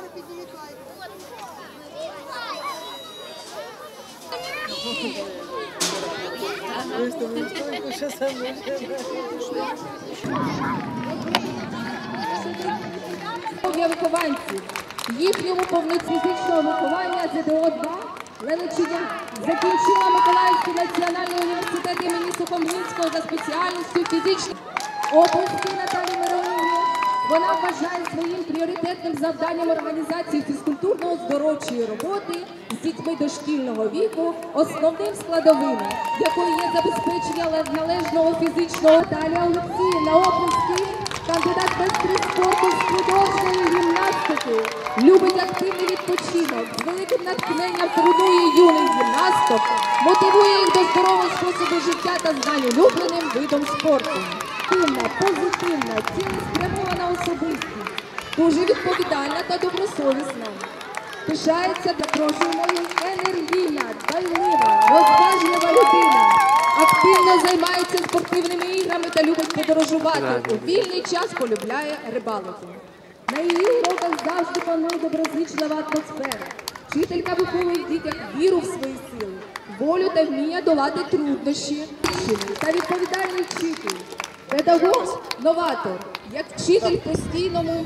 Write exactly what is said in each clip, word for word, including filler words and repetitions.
Для вихованців їхньому повноцінному фізичного виховання З Д О два Леничиня закінчила Миколаївський національний університет імені Сухомлинського за спеціальністю фізичної області Наталії Миронової. Вона вважає своїм пріоритетним завданням організації фізкультурно-оздоровчої роботи з дітьми дошкільного віку основним складовим, якою є забезпечення належного фізичного. Наталія Олексіївна, оплески, кандидат майстри спорту з художньої гімнастики, любить активний відпочинок, з великим натхненням тренує юних гімнасток, мотивує їх до здорового способу життя та знань улюбленим видом спорту. Активна, позитивна, цілеспрямована особистість, дуже відповідальна та добросовісна. Пишається, запрошуємо її енергійна, дбайлива, розважлива людина. Активно займається спортивними іграми та любить подорожувати. У вільний час полюбляє рибалку. На її уроках завжди панує доброзичлива атмосфера. Вчителька виховує в дітях віру в свої сили, волю та вміння долати труднощі та відповідальний вчитель. Педагог – новатор, як вчитель постійному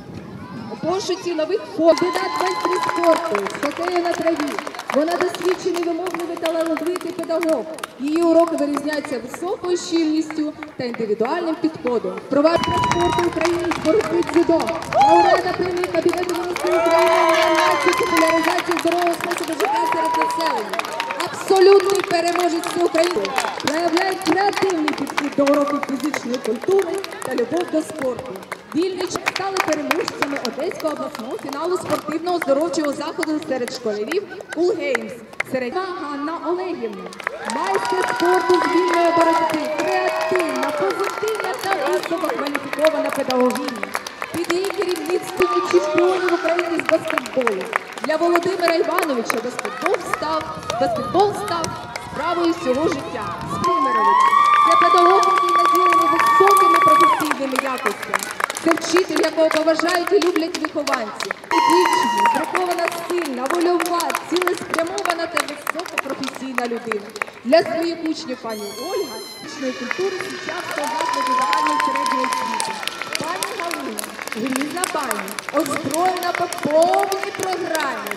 пошуці нових форм. Кандидат майстри спорту з хокею на траві. Вона досвідчений, вимогливий та талановитий педагог. Її уроки вирізняються високою щільністю та індивідуальним підходом. Впровадження спорту України з боротьби дзюдо. Лауреата премії Кабінету Міністрів України на популяризацію здорового способу життя серед населення. Абсолютний переможець України. Проявляє креативний підхід до уроків фізичної культури та любов до спорту. Вільний час стали переможцями Одеського обласного фіналу спортивного оздоровчого заходу серед школярів «Кулгеймс». Середня Ганна Олегівна. Майстер спорту з вільної боротьби, креативна, позитивна та висококваліфікована педагогиня. Під її керівництвом чемпіонів України з баскетболу. Для Володимира Івановича баскетбол став, баскетбол став справою всього життя. Спримирович. Це педагог, який наділений високими професійними якостями. Це вчитель, якого поважають і люблять вихованці. Дівчина, прихована сильна, вольова, цілеспрямована та високопрофесійна людина. Для своїх учнів пані Ольга фізичної культури Січавського закладу загальної середньої освіти. Пані Галина, грізна пані, озброєна по повній програмі.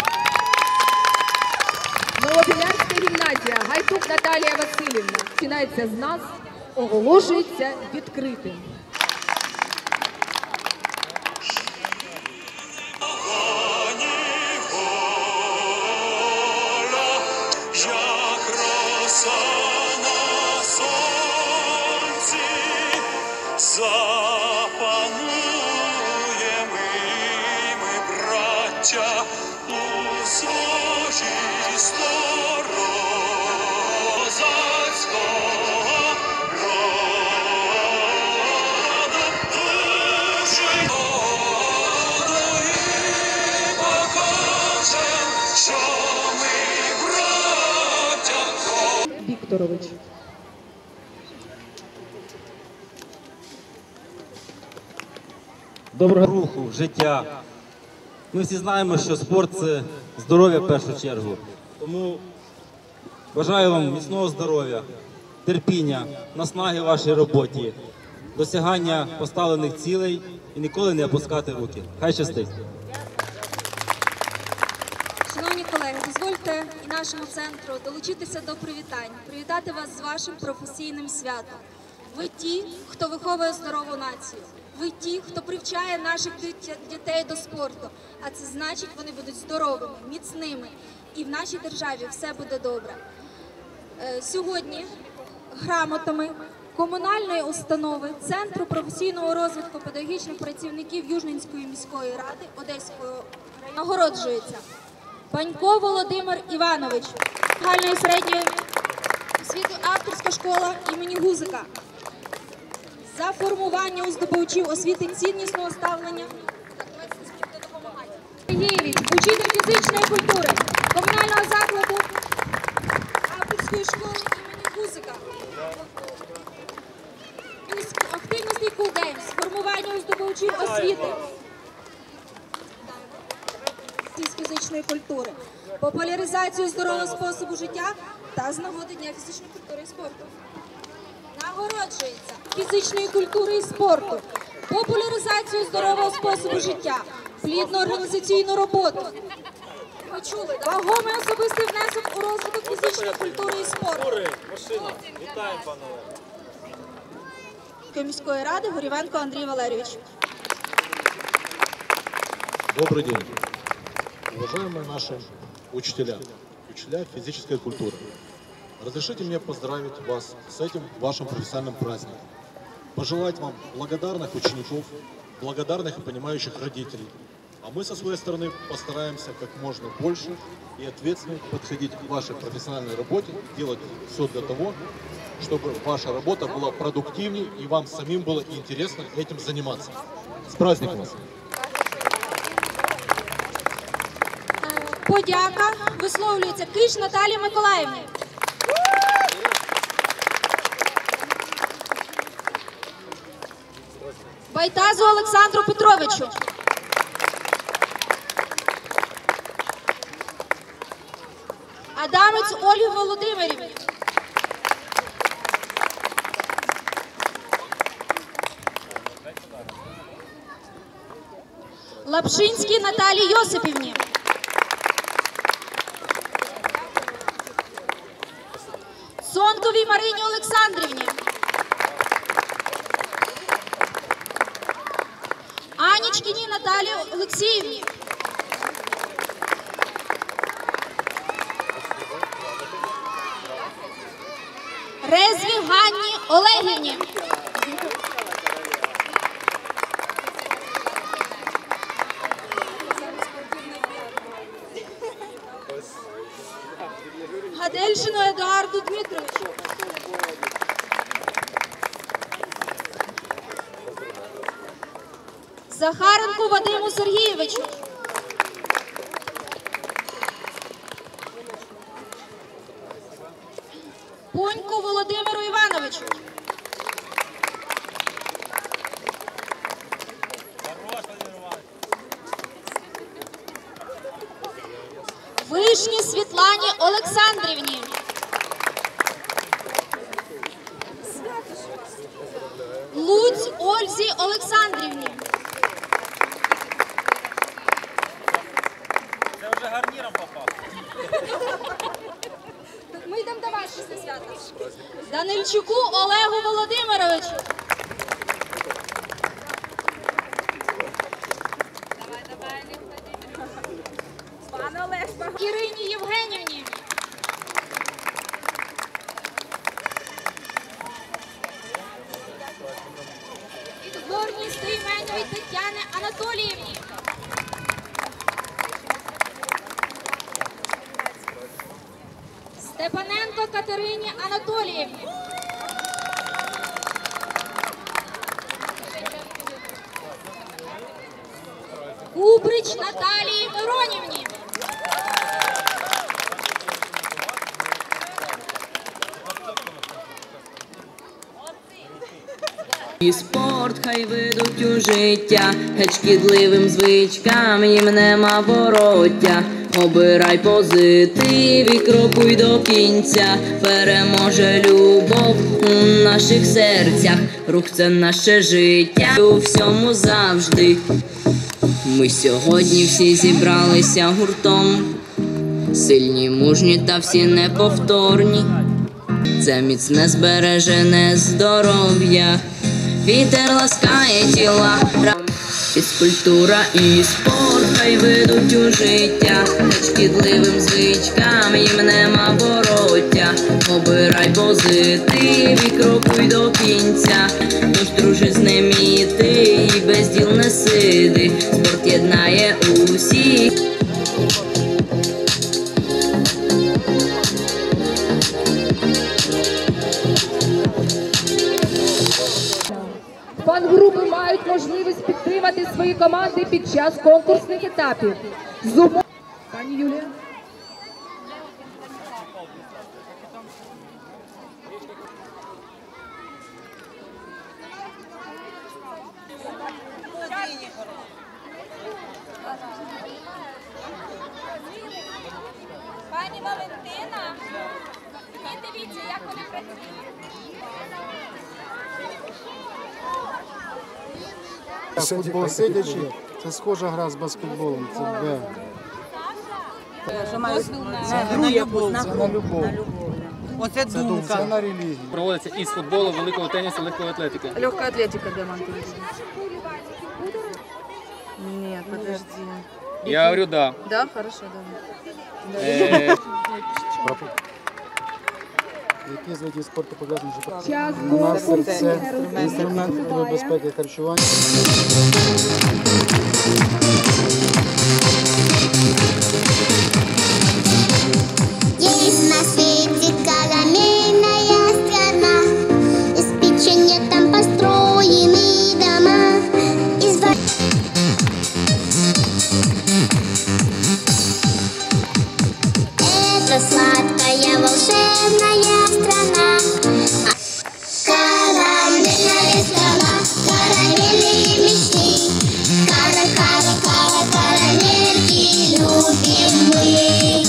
Новопілянська гімназія, Гайдук Наталія Васильівна. Починається з нас, оголошується відкритим. Вікторович. Доброго руху, життя. Ми всі знаємо, що спорт – це здоров'я в першу чергу. Тому бажаю вам міцного здоров'я, терпіння, наснаги в вашій роботі, досягання поставлених цілей і ніколи не опускати руки. Хай щастить! Шановні колеги, дозвольте і нашому центру долучитися до привітань, привітати вас з вашим професійним святом. Ви ті, хто виховує здорову націю. Ви ті, хто привчає наших дітей до спорту. А це значить, вони будуть здоровими, міцними. І в нашій державі все буде добре. Сьогодні грамотами комунальної установи Центру професійного розвитку педагогічних працівників Южненської міської ради Одеської району нагороджується Банько Володимир Іванович, загальної середньої освіти авторська школа імені Гузика. За формування у здобувачів освіти ціннісного ставлення Сергієвич, учитель фізичної культури комунального закладу авторської школи імені Гузика. Активності Кулгеймс, формування у здобувачів освіти фізичної культури, популяризацію здорового способу життя та з нагоди Дня фізичної культури і спорту. Нагороджується фізичної культури і спорту, популяризацію здорового способу життя, плідну організаційну роботу. Ви чули, да? Вагомий особистий внесок у розвиток фізичної культури і спорту. Вітаємо, пане Олег. Міської ради Горівенко Андрій Валерійович. Добрый день, уважаемые наши учителя, учителя физической культуры. Разрешите мне поздравить вас с этим вашим профессиональным праздником. Пожелать вам благодарных учеников, благодарных и понимающих родителей. А мы со своей стороны постараемся как можно больше и ответственно подходить к вашей профессиональной работе, делать все для того, чтобы ваша работа была продуктивнее и вам самим было интересно этим заниматься. С праздником вас! Подяка висловлюється Киш Наталії Миколаївні. Байтазу Олександру Петровичу. Адамець Ольгі Володимирівні. Лапшинській Наталії Йосипівні. Сонковій Марині Олександрівні. Анічкіній Наталії Олексіївні. Резві Ганні Олегівні. Гадельшину Едуарду Дмитровичу. Захаренку Вадиму Сергійовичу. Поньку Володимиру Івановичу. Вишні Світлані Олександрівні. Луць Ользі Олександрівні. Це вже гарніром попав. Ми йдемо до вас після свята. Данильчуку Олегу Володимировичу. Пане Олег, Ірині Євгенівні. Підгорній Стейменовій Тетяни Анатоліївні. Степаненко Катерині Анатоліївні. Куприч Наталії Миронівні. І спорт хай ведуть у життя, геть шкідливим звичкам їм нема вороття. Обирай позитив і крокуй до кінця, переможе любов у наших серцях. Рух – це наше життя у всьому завжди. Ми сьогодні всі зібралися гуртом, сильні, мужні та всі неповторні. Це міцне збережене здоров'я, вітер ласкає тіла. Фізкультура і спорт хай ведуть у життя, шкідливим звичкам їм нема вороття. Обирай позитив і крокуй до кінця, тож дружи з ним і ти, і без діл не сиди. Спорт єднає усіх. Фан-групи мають можливість підтримати свої команди під час конкурсних етапів. З умов... Пані Юлія. Футбол сидячи, це схожа гра з баскетболом, це Б. Що має Це на любов, це на любов. Оце Це дум- це на релігію. Проводиться із футболу, великого тенісу, легкої атлетики. Легкая атлетика, де Монтович? Ні, подожди. Я говорю, да. Да, хорошо, да. Е, Які з видів спорту пов'язані з життям? Час У нас конкурсу. це інструмент безпеки харчування. Есть на свете коломейная страна, из печенья там построены дома, из во- Это сладкая волшебная страна. Карамельная страна, карамельные мечты. Кара, кара, кара, карамельки любим мы.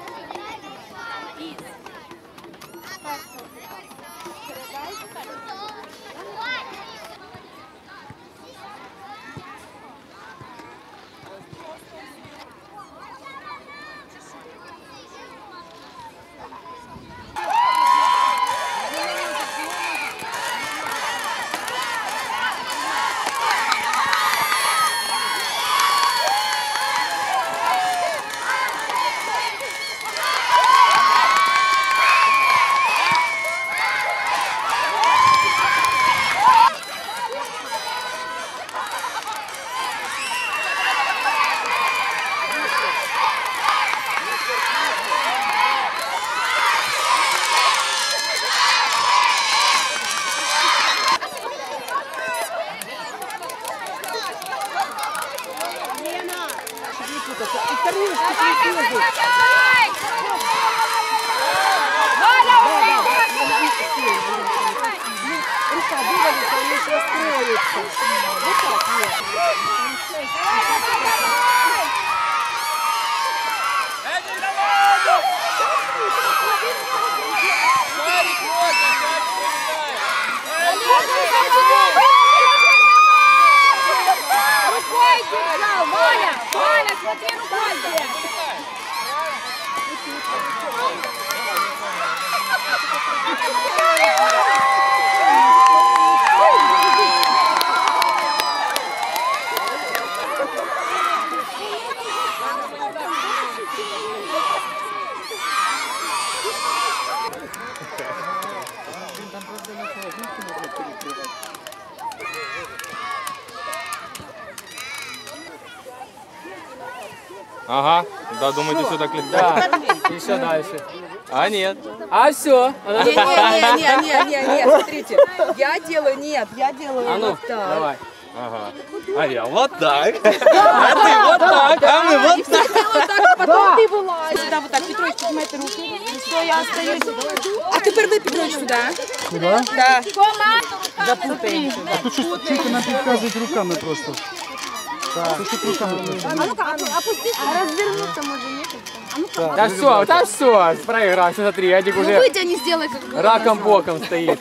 Ага, да, думаете, все так легко? Да, еще дальше. А нет. А все. Не-не-не-не-не-не, смотрите. Я делаю, нет, я делаю А ну, вот так. давай. Ага. А я вот так. А ты вот так, а мы вот так. Делаю так, потом ты вылазишь. Сюда вот так, Петрович, поднимайте руки. Все, я остаюсь. А теперь вы, Петрович, сюда. Куди? Да. Запутаемся. Тут щось тільки нам підказують руками просто. Так. Це тут руками просто. А ну-ка, а ну, опусти. А развернуться можно, нет? А ну-ка. Да все, да все, проиграл. Смотри, Эдик Ну уже вытяни, сделай как бы. раком боком стоит.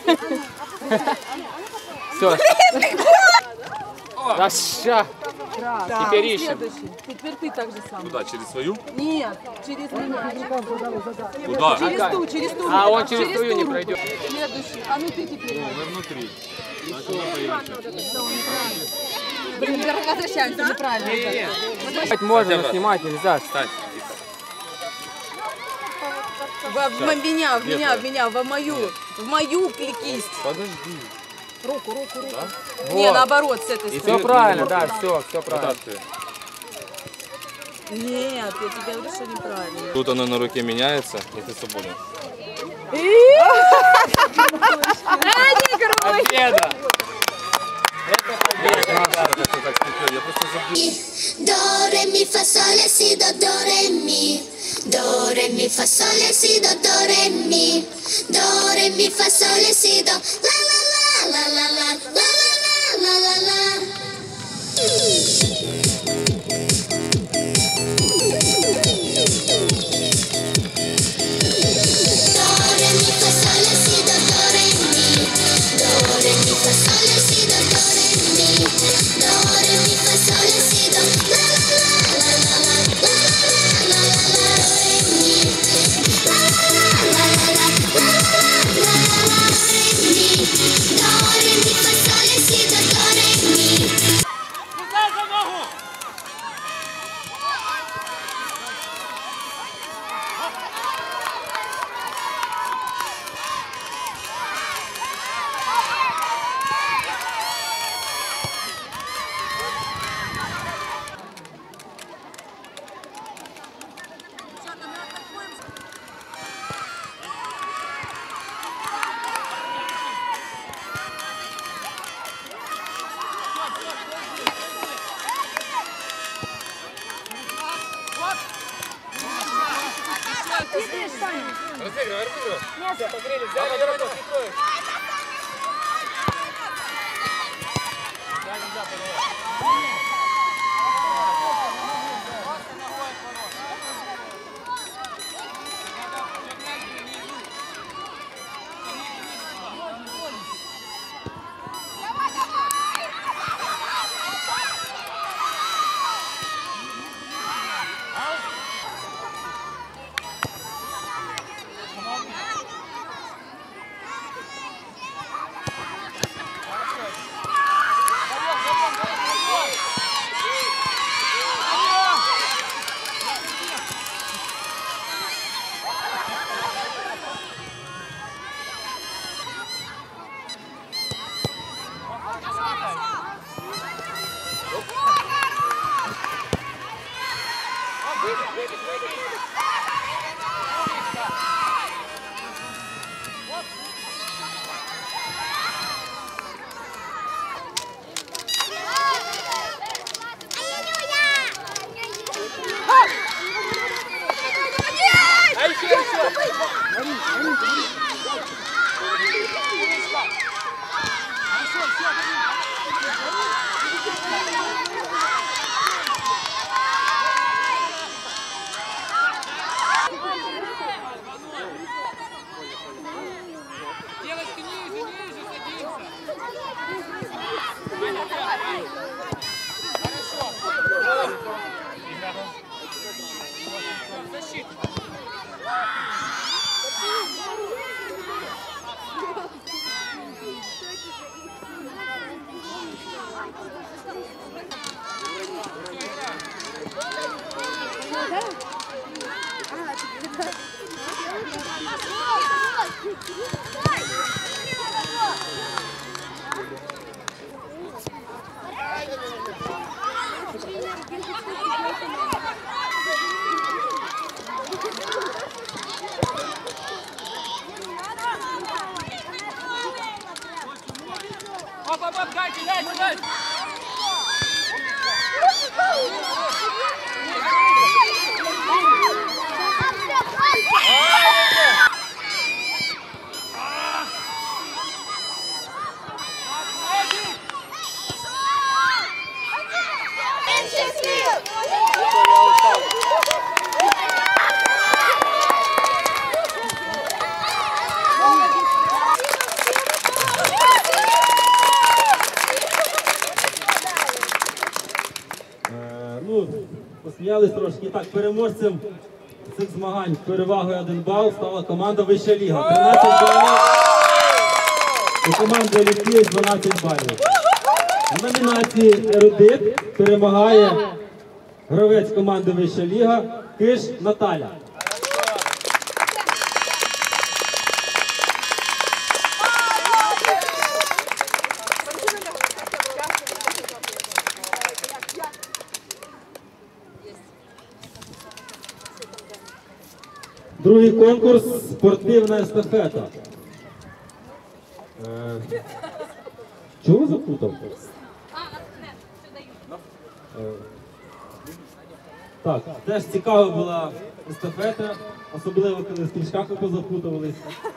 Все. Да ща. Теперь ищем. Следующий. Теперь ты так же сам. Куда, через свою? Нет, через меня. Куда? Через ту, через ту. А он через твою не ту пройдет. Следующий. А ну ты теперь. Мы внутри. Блин, возвращаемся, неправильно. Снимать можно, но снимать нельзя. Встань. В, в меня, в меня, в меня, в мою, в мою кисть. Подожди. Руку, руку, руку. Не, наоборот, с этой Все стороны. правильно, да, все, все правильно. Нет, я тебе говорю, что неправильно. Тут оно на руке меняется, и ты свободен. Победа! Do, re, mi, fa, sol, la, si, do, do, re, mi. Do, re, mi, fa, sol, la, si, do, do, re, mi. Do, re, mi, fa, sol, la, si, do. La, la, la, la, la, la, la, la, la, la, la. Do, re, mi, fa, sol, la, si, do, do, re, mi. Do, Разыгрывай, разыгрывай. Все, покрыли, взяли игроков, Петрович. Да, нельзя, подавай. Оп, оп, оп, дайте, дайте, дайте! Ну, посміялись трошки. Так, переможцем цих змагань перевагою один бал стала команда Вища Ліга. тринадцять балів. У команди Олімпії дванадцять балів. В номінації «Ерудит» перемагає гравець команди Вища Ліга Киш Наталя. Другий конкурс – спортивна естафета. Е, Чого запутав? Е, Так, теж цікава була естафета, особливо коли з книжками позапутувались.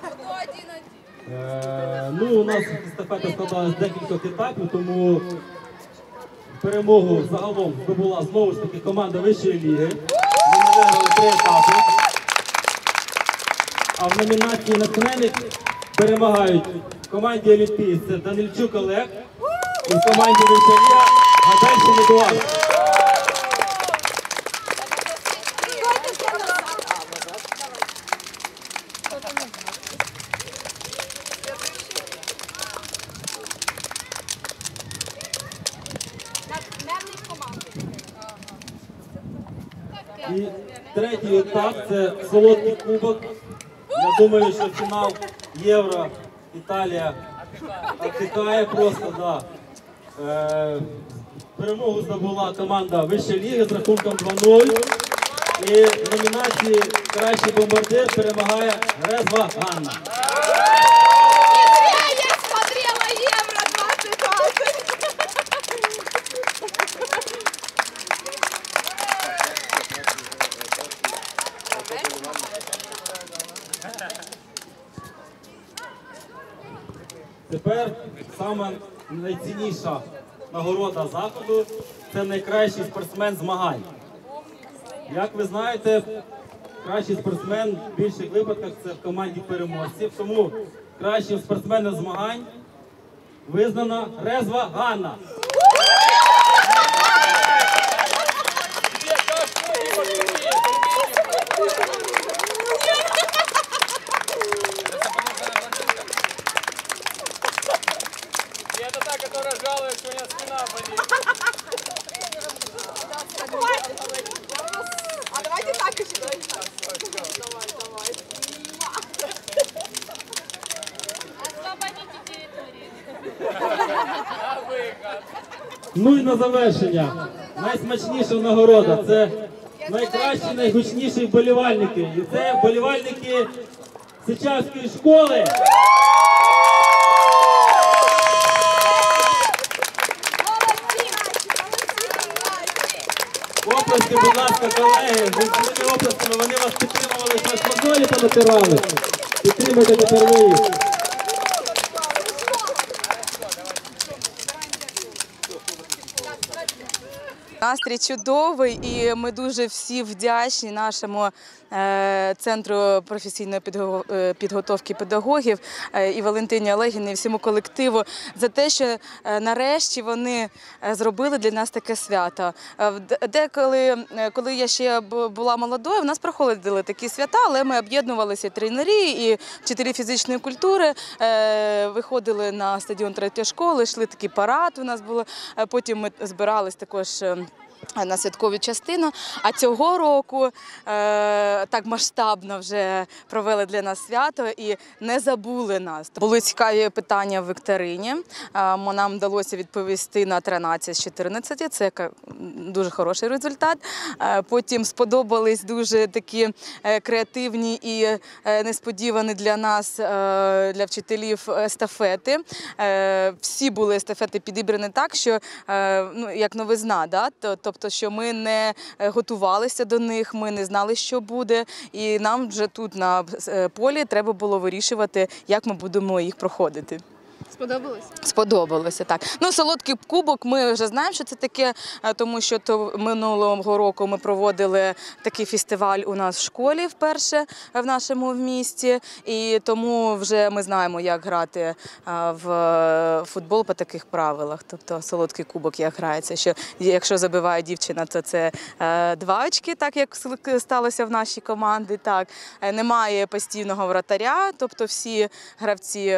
Е, Ну, у нас естафета складалась з декількох етапів, тому перемогу загалом здобула знову ж таки команда Вищої ліги. Вони виграли три етапи. А в номінації «Натхненник» перемагають в команді Олімпійць це Данильчук Олег і в команді Вища Ліга Гадельський Едуард. Натхненник команди. І третій етап – це солодкий кубок. Я думаю, що фінал Євро Італія обтікає просто, да. Е, перемогу здобула команда Вища ліга з рахунком два нуль. І в номінації «Кращий бомбардир» перемагає Резва Ганна. Тепер саме найцінніша нагорода заходу – це найкращий спортсмен змагань. Як ви знаєте, кращий спортсмен в більших випадках це в команді переможців. Тому кращим спортсменом змагань визнана Резва Ганна. Это та, которая жалуется, что у меня спина болит. А давайте так еще. Давай, давай. Освободите территорию. Ну і на завершення. Найсмачніша нагорода – це найкращі, найгучніші вболівальники. І це вболівальники Сичавської школи. Оплески, будь ласка, колеги, з цими оплесками вони вас підтримували, що шматолі понатирали. Підтримуйте тепер ви їх. Настрій чудовий, і ми дуже всі вдячні нашому е, центру професійної підго- підготовки педагогів е, і Валентині Олегівні, і всьому колективу за те, що е, нарешті вони е, зробили для нас таке свято. Е, д- Деколи, е, коли я ще бу- була молодою, в нас проходили такі свята, але ми об'єднувалися, тренери і вчителі фізичної культури, е, виходили на стадіон третьої школи, йшли такий парад у нас було, е, потім ми збирались також е, на святкову частину, а цього року е, так масштабно вже провели для нас свято і не забули нас. Були цікаві питання в вікторині, е, нам вдалося відповісти на тринадцять з чотирнадцяти, це дуже хороший результат. Е, потім сподобались дуже такі е, креативні і е, несподівані для нас, е, для вчителів естафети. Е, всі були естафети підібрані так, що, е, ну, як новизна, да? Тобто, що ми не готувалися до них, ми не знали, що буде, і нам вже тут на полі треба було вирішувати, як ми будемо їх проходити. Сподобалось? Сподобалося, так. Ну, солодкий кубок, ми вже знаємо, що це таке, тому що то минулого року ми проводили такий фестиваль у нас в школі вперше в нашому місті, і тому вже ми знаємо, як грати в футбол по таких правилах. Тобто солодкий кубок як грається, що якщо забиває дівчина, то це два очки, так як сталося в нашій команді. Так. Немає постійного вратаря, тобто всі гравці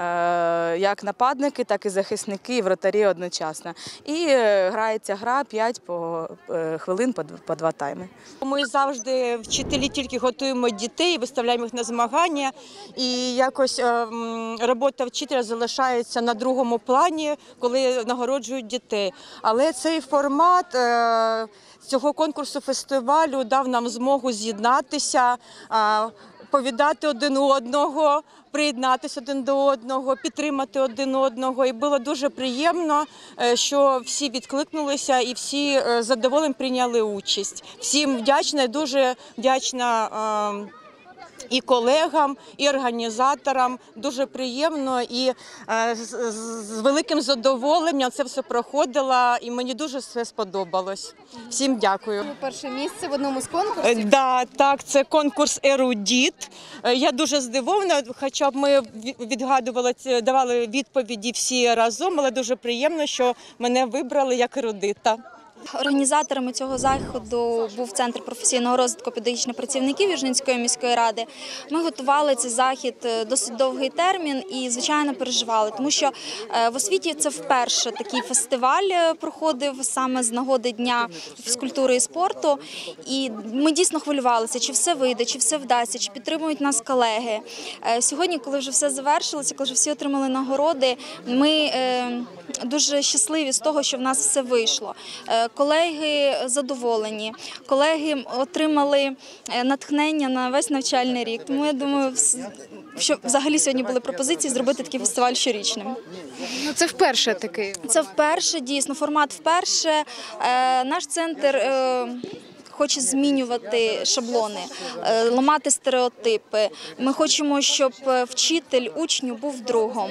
як нападники, так і захисники, і вратарі одночасно. І грається гра п'ять хвилин по два тайми. Ми завжди, вчителі, тільки готуємо дітей, виставляємо їх на змагання, і якось робота вчителя залишається на другому плані, коли нагороджують дітей. Але цей формат цього конкурсу фестивалю дав нам змогу з'єднатися, повідати один одного, приєднатися один до одного, підтримати один одного. І було дуже приємно, що всі відкликнулися і всі з задоволенням прийняли участь. Всім вдячна, дуже вдячна і колегам, і організаторам. Дуже приємно і з, з великим задоволенням це все проходило, і мені дуже все сподобалось. Всім дякую. Перше місце в одному з конкурсів? Да, так, це конкурс «Ерудіт». Я дуже здивована, хоча б ми відгадували, давали відповіді всі разом, але дуже приємно, що мене вибрали як ерудита. Організаторами цього заходу був Центр професійного розвитку педагогічних працівників Южненської міської ради. Ми готували цей захід досить довгий термін і, звичайно, переживали, тому що в освіті це вперше такий фестиваль проходив саме з нагоди Дня фізкультури і спорту. І ми дійсно хвилювалися, чи все вийде, чи все вдасться, чи підтримують нас колеги. Сьогодні, коли вже все завершилося, коли вже всі отримали нагороди, ми дуже щасливі з того, що в нас все вийшло. Колеги задоволені, колеги отримали натхнення на весь навчальний рік. Тому я думаю, що взагалі сьогодні були пропозиції зробити такий фестиваль щорічним. Ну, це вперше такий? Це вперше, дійсно, формат вперше. Наш центр хоче змінювати шаблони, ламати стереотипи. Ми хочемо, щоб вчитель учню був другом.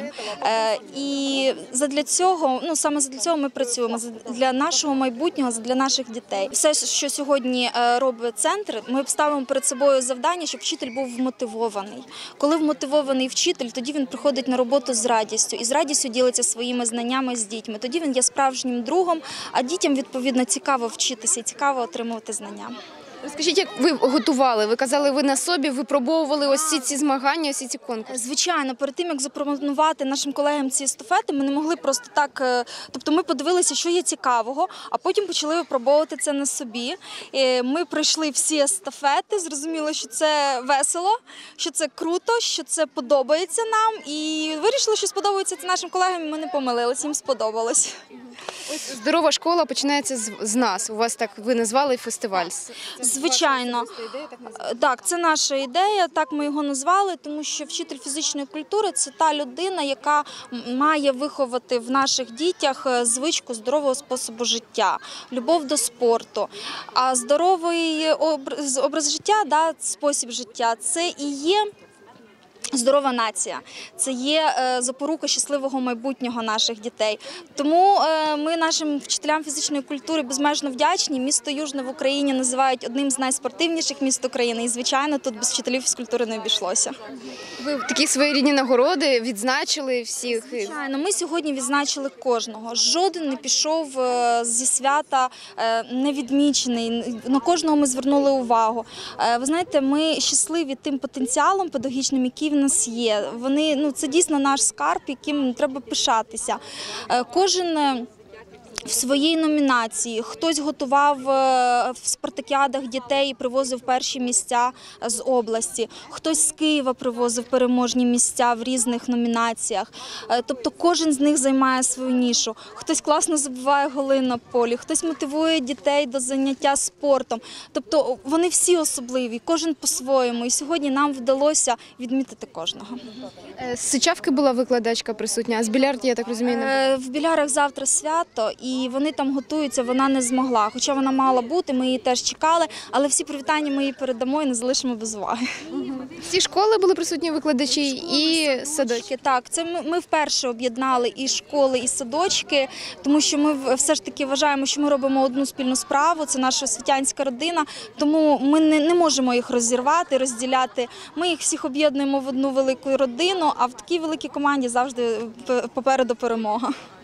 І задля цього, ну саме задля цього ми працюємо, для нашого майбутнього, для наших дітей. Все, що сьогодні робить центр, ми ставимо перед собою завдання, щоб вчитель був вмотивований. Коли вмотивований вчитель, тоді він приходить на роботу з радістю і з радістю ділиться своїми знаннями з дітьми. Тоді він є справжнім другом, а дітям, відповідно, цікаво вчитися і цікаво отримувати знання. Розкажіть, як ви готували? Ви казали, ви на собі випробовували ось ці, ці змагання, ось ці конкурси? Звичайно, перед тим, як запропонувати нашим колегам ці естафети, ми не могли просто так, тобто ми подивилися, що є цікавого, а потім почали випробовувати це на собі. Ми пройшли всі естафети, зрозуміли, що це весело, що це круто, що це подобається нам, і вирішили, що сподобається це нашим колегам, і ми не помилилися, їм сподобалось. Ось здорова школа починається з, з нас. У вас так ви назвали фестиваль. Звичайно. Так, це наша ідея, так ми його назвали, тому що вчитель фізичної культури – це та людина, яка має виховати в наших дітях звичку здорового способу життя, любов до спорту. А здоровий образ, образ життя, да, спосіб життя – це і є здорова нація, це є запорука щасливого майбутнього наших дітей. Тому ми нашим вчителям фізичної культури безмежно вдячні. Місто Южне в Україні називають одним з найспортивніших міст України. І, звичайно, тут без вчителів фізкультури не обійшлося. Ви такі своєрідні нагороди відзначили всіх? Звичайно, ми сьогодні відзначили кожного. Жоден не пішов зі свята невідмічений. На кожного ми звернули увагу. Ви знаєте, ми щасливі тим потенціалом педагогічним, який в нас є. Вони, ну, це дійсно наш скарб, яким треба пишатися. Кожен в своїй номінації. Хтось готував в спартакіадах дітей і привозив перші місця з області. Хтось з Києва привозив переможні місця в різних номінаціях. Тобто кожен з них займає свою нішу. Хтось класно забиває голи на полі, хтось мотивує дітей до заняття спортом. Тобто вони всі особливі, кожен по-своєму. І сьогодні нам вдалося відмітити кожного. З Сичавки була викладачка присутня, а з Білярді, я так розумію, не було? В Білярах завтра свято, і вони там готуються, вона не змогла. Хоча вона мала бути, ми її теж чекали, але всі привітання ми їй передамо і не залишимо без уваги. Всі школи були присутні викладачі і садочки? Так, це ми, ми вперше об'єднали і школи, і садочки, тому що ми все ж таки вважаємо, що ми робимо одну спільну справу, це наша освітянська родина, тому ми не, не можемо їх розірвати, розділяти. Ми їх всіх об'єднуємо в одну велику родину, а в такій великій команді завжди попереду перемога.